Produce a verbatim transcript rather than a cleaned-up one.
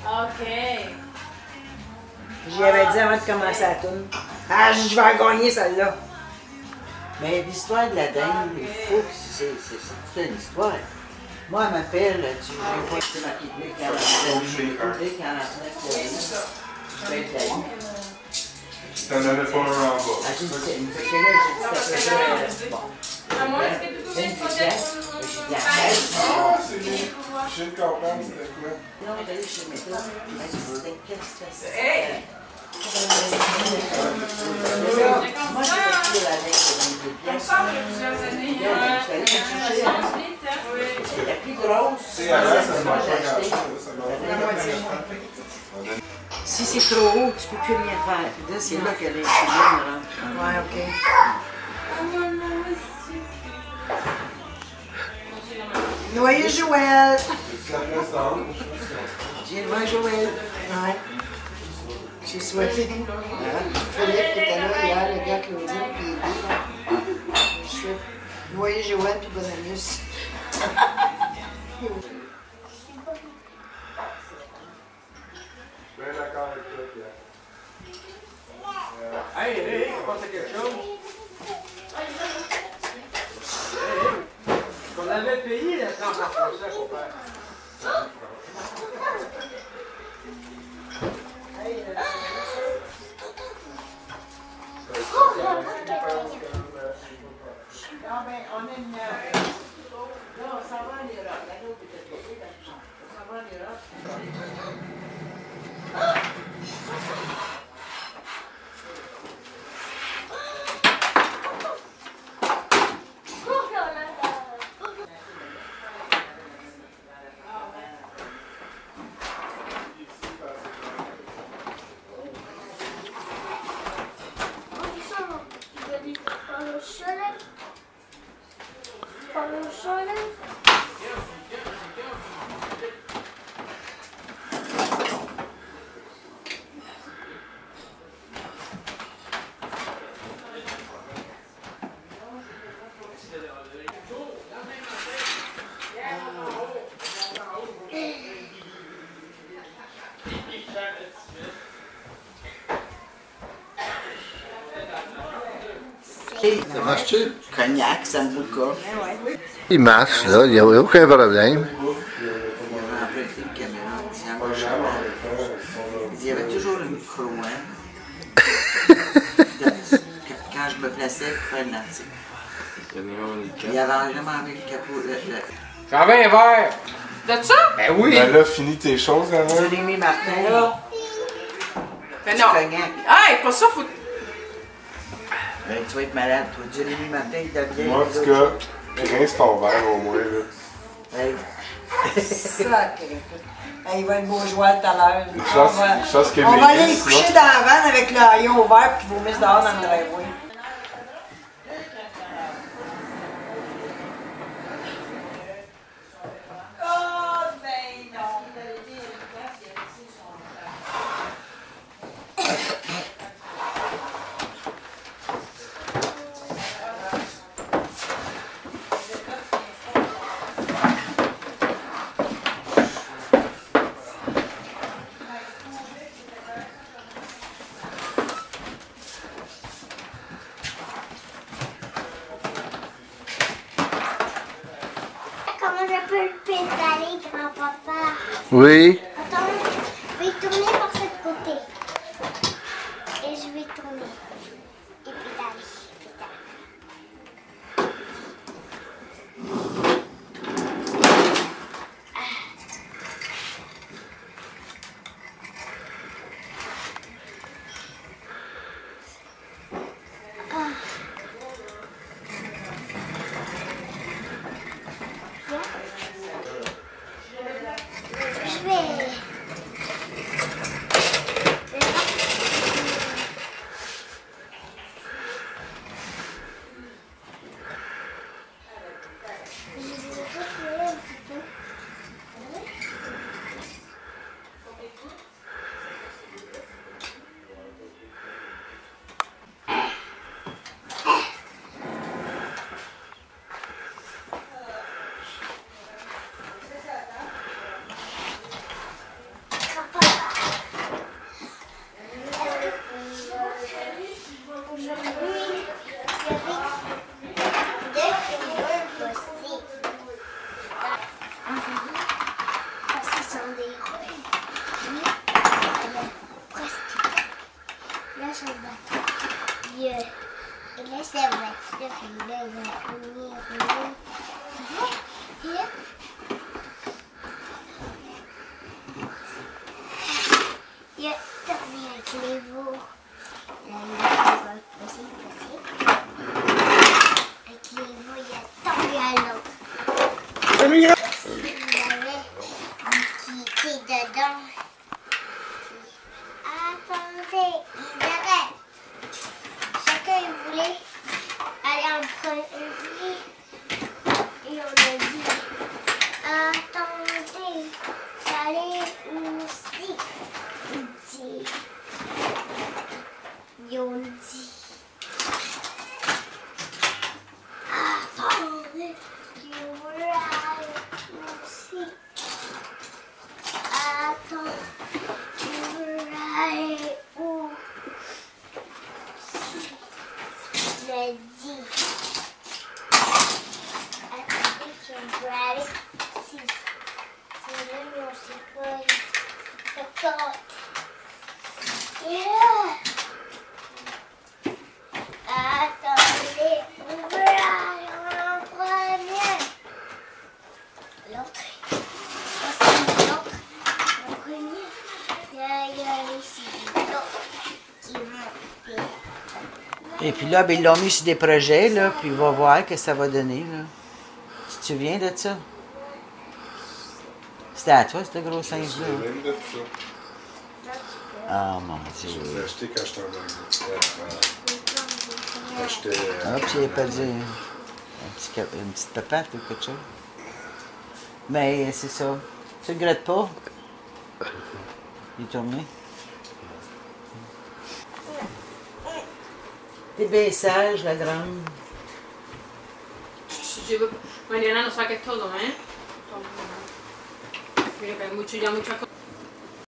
OK. J'y avais dit avant de commencer la tourne. Ah, je vais gagner celle-là. Mais l'histoire de la dinde, il faut que c'est toute une histoire. Moi, elle m'appelle, tu veux pas que c'est marqué deux quarante-neuf, quarante-neuf, je vais être là. T'en avais pas un en bas. Ah, j'ai dit, fait que là, j'ai dit, ça fait bon. À moi, est-ce que tu peux vingt-six faire piastres, j'ai dit, arrête. Ah, c'est bon. Je viens de comprendre c'était quoi. Non, on est allé chez le métro, elle dit, c'était qu'est-ce que c'est? Hey! Moi, j'ai fait la lettre de vingt-deux On piastres. sort de plusieurs années. Je suis allée chercher un. Oui. La plus grosse, C'est avant, ça ne m'a moi, pas j'ai acheté. gardé. La moitié. Si c'est trop haut, tu peux plus rien faire. Puis là, c'est là que les films rentrent. Ouais, OK. Noyer Joël. J'ai le vin Joël. Ouais. J'ai souhaité. Philippe qui était là hier, le gars Claudine, puis je souhaite Noyer Joël puis Bonanus. Bien d'accord avec toi, Pierre. Hey, hey, hey, je pense à quelque chose. Hey, hey. On avait payé la trente pour cent pour faire. Non, ben, on a une. Là, on s'en va en Europe. La route était bloquée, on s'en va en Europe. Ça marche-tu? Cognac, sambuca. Il marche, là, il n'y a aucun problème. Il avait emprunté une caméra, tiens, il y avait toujours un micro, hein. Quand je me plaçais pour faire l'article. Il avait vraiment mis le capot. Le, le... J'en veux un verre. De ça? Ben oui. Ben là, finis tes choses, hein? Jérémy Martin, là. Ben Du non. cognac. Hey, pas ça, faut. Ben, tu vas être malade, toi. Jérémy Martin, il t'a bien. Moi, en tout cas, rince ton verre au moins, là. Hey. Sacré. Hey, il va être beau joueur tout à l'heure. Une On chance, va, une chance qu'il on va aller vieillisse, les coucher sinon- dans la vanne avec le haillon ouvert puis vomir dehors dans le driveway. Comment je peux le pédaler, grand-papa? Oui. Attends, je vais tourner par ce côté. Et je vais tourner. Et pédaler. pédaler. Ah. Je vais Et là, c'est la voiture. Et là, il va rouler, rouler. Et là, il a tourné avec les veaux. Là, il va passer, passer. Avec les veaux, il a tombé à l'eau. Il avait qui était dedans. Attendez, ils arrêtent. Chacun il voulait aller en premier. Et on a dit, attendez, j'allais aussi. Il dit, ils ont dit, attendez, je voulais aller aussi. Attends, je veux aller où? Je l'ai dit. Attends, je veux aller ici. C'est là, mais on sait pas. D'accord. Yeah. Attendez, on veut aller en premier. L'autre. Et puis là, ben, ils l'ont mis sur des projets, là, puis on va voir ce que ça va donner. Là. Tu te souviens de ça? C'était à toi, ce gros singe-là? Je même de ça. Ah, mon Je Dieu. l'ai acheté quand j'étais en Angleterre. Quand j'étais. Ah, puis il n'a pas dit un petit, cap- une petite papate ou quelque chose. Mais c'est ça. Tu ne regrettes pas? Il est tourné. T'es bien sage, la grande. Mariana no saques todo, ¿eh? Mira que hay mucho, ya muchas cosas.